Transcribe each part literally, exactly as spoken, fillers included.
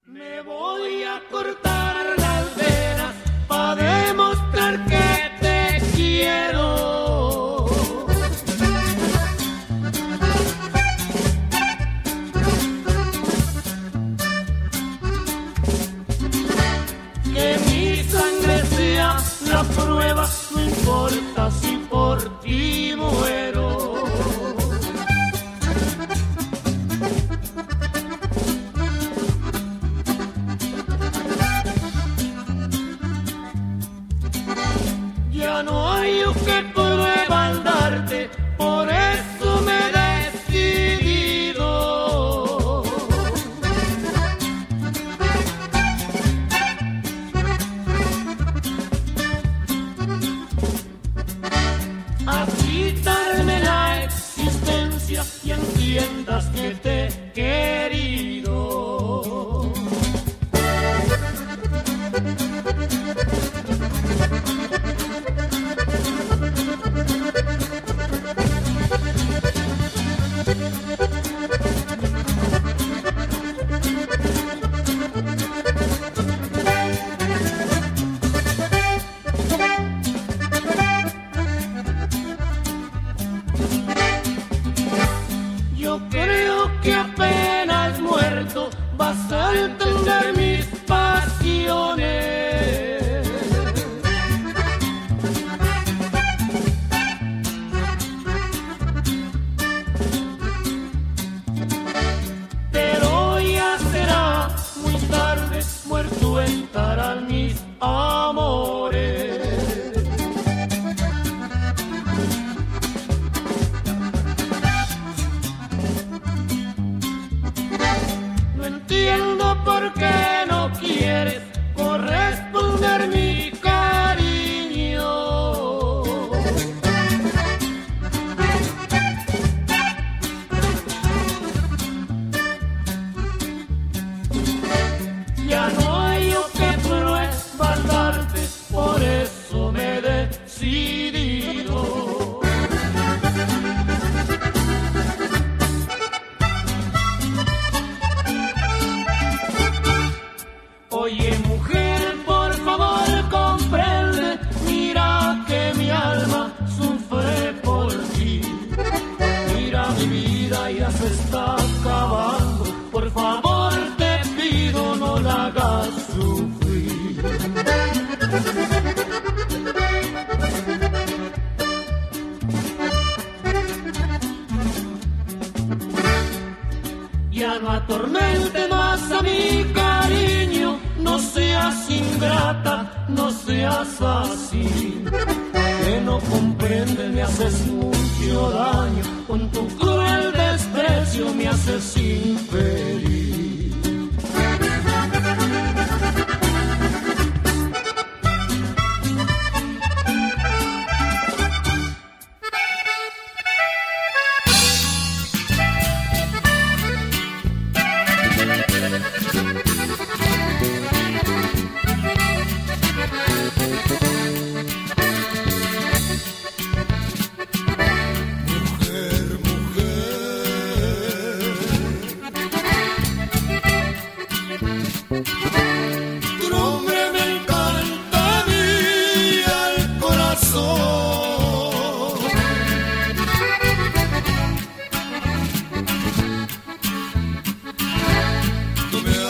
Me voy a cortar las venas para demostrar que te quiero. Que mi sangre sea la prueba, no importa si por ti muero. Ya no hay que prueba al darte, por eso me he decidido. A quitarme la existencia y entiendas que te he querido. Yo creo que apenas muerto vas a entender mis pasiones. Pero ya será muy tarde, muerto estarán mis amores. No entiendo por qué no quieres corresponder mi cariño. Ya no hay yo que prueba darte, por eso me he decidido. Oye mujer, por favor comprende, mira que mi alma sufre por ti. Mira mi vida ya se está acabando, por favor te pido no la hagas sufrir. Ya no atormente más a mi cariño, no seas ingrata, no seas así. Que no comprendes, me haces mucho daño, con tu cruel desprecio me haces infeliz. Tú me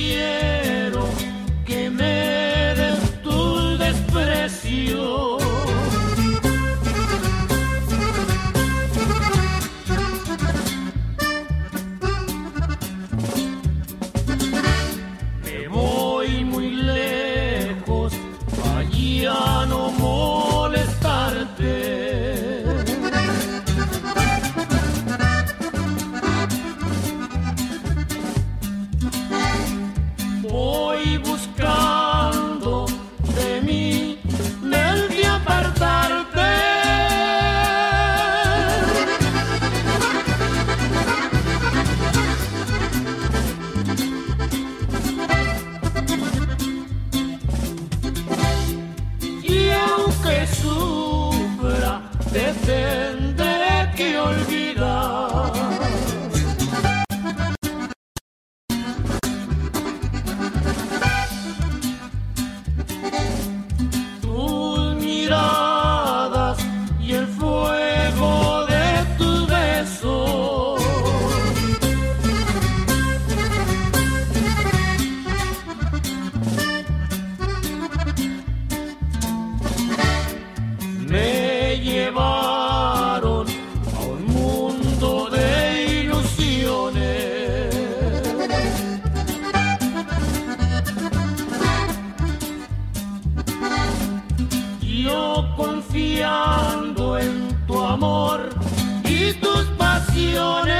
quiero que me des tu desprecio. Me voy muy lejos, allí a no molestarte. Voy buscando de mí el de apartarte. Y aunque sufra, te tendré que olvidar. Tus miradas y el fuego de tus besos me llevaron a un mundo de ilusiones. Yo confiando en tu amor y tus pasiones.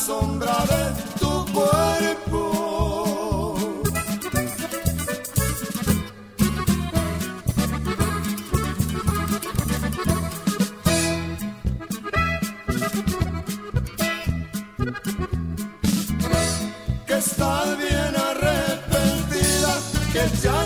sombra de tu cuerpo. Que estás bien arrepentida, que ya